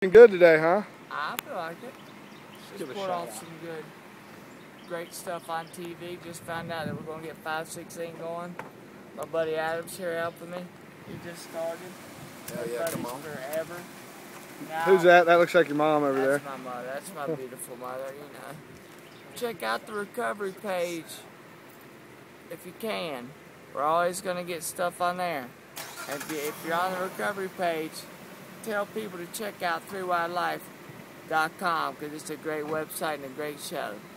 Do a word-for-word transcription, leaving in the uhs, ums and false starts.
Good today, huh? I feel like it. Just put off some good, great stuff on T V. Just found out that we're going to get five sixteen going. My buddy Adam's here helping me. He just started. Hell yeah, come on. Forever. Now, Who's that? That looks like your mom over that's there. That's my mother. That's my beautiful mother, you know. Check out the recovery page if you can. We're always going to get stuff on there. And if, you, if you're on the recovery page, tell people to check out three wide life dot com because it's a great website and a great show.